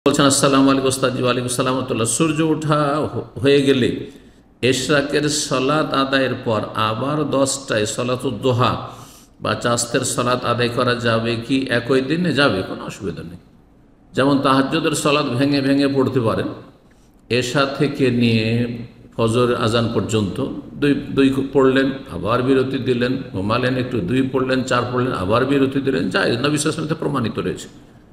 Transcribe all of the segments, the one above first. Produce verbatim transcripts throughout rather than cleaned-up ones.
বলছেন আসসালামু আলাইকুম ওস্তাদ জি। ওয়ালাইকুম আসসালাম। সূর্য ওঠা হয়ে গেলে ইশরাকের সলাত আদায়ের পর আবার দশটায় সলাতুদ দোহা বা চাস্তের সলাত আদায় করা যাবে কি? একই দিনে যাবে, কোনো অসুবিধা নেই। যেমন তাহাজ্জুদের সলাত ভেঙে ভেঙে পড়তে পারেন, এশা থেকে নিয়ে ফজর আজান পর্যন্ত দুই দুই পড়লেন, আবার বিরতি দিলেন, ঘুমালেন একটু, দুই পড়লেন, চার পড়লেন, আবার বিরতি দিলেন, যাই নবী সাল্লাল্লাহু আলাইহি ওয়াসাল্লাম প্রমাণিত রয়েছে।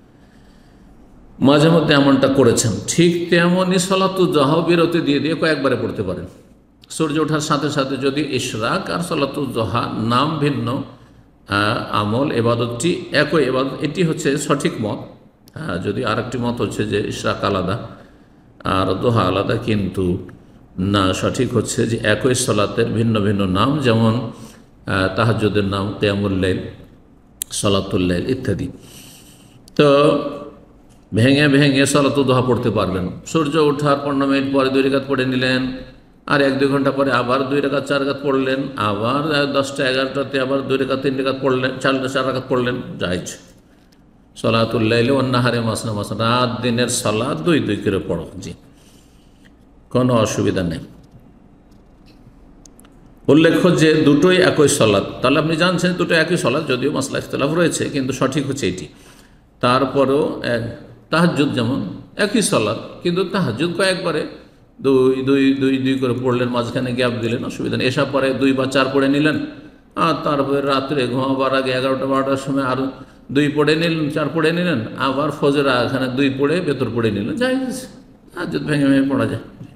মাঝে মধ্যে এমনটা করেছেন। ঠিক তেমনই সলাতুদ দোহা বিরতি দিয়ে দিয়ে কয়েকবারে পড়তে পারেন। সূর্য ওঠার সাথে সাথে যদি ইশরাক আর সলাতুদ দোহা নাম ভিন্ন, আমল এবাদতটি একই এবাদত, এটি হচ্ছে সঠিক মত। যদি আর একটি মত হচ্ছে যে ইশরাক আলাদা আর দোহা আলাদা, কিন্তু না, সঠিক হচ্ছে যে একই সলাতের ভিন্ন ভিন্ন নাম, যেমন তাহাজ্জুদের নাম কিয়ামুল লাইল, সলাতুল লাইল ইত্যাদি। তো ভেঙে ভেঙে সলাতুদ দোহা পড়তে পারবেন। সূর্য ওঠার পনেরো মিনিট পরে দুই রাকাত পড়ে নিলেন, আর এক দুই ঘন্টা পরে আবার দুই রাকাত চার রাকাত পড়লেন, আবার দশটা এগারোটাতে আবার দুই রাকাত তিন রাকাত পড়লেন, চার চার রাকাত পড়লেন, জায়েজ। সলাতুল লাইল ওয়ান নাহারে মাসনা মাসনা, রাত দিনের সলাত দুই দুই করে পড়ো, জি, কোনো অসুবিধা নেই। উল্লেখ্য যে দুটোই একই সলাত, তাহলে আপনি জানছেন দুটো একই সলাত, যদিও মাসলা ইখতিলাফ রয়েছে, কিন্তু সঠিক হচ্ছে এটি। তারপরেও এক তাহাজ্জুদ যেমন একই সলাত, কিন্তু তাহাজ্জুদ কয়েকবারে দুই দুই দুই দুই করে পড়লেন, মাঝখানে গ্যাপ দিলেন, অসুবিধা নেই। এসব পরে দুই বা চার পড়ে নিলেন, আর তারপরে রাত্রে ঘুমাবার আগে এগারোটা বারোটার সময় আরও দুই পড়ে নিলেন, চার পড়ে নিলেন, আবার ফজর এখানে দুই পড়ে ভেতর পড়ে নিলেন, যাই তাহাজ্জুদ ভেঙে ভেঙে পড়া যায়।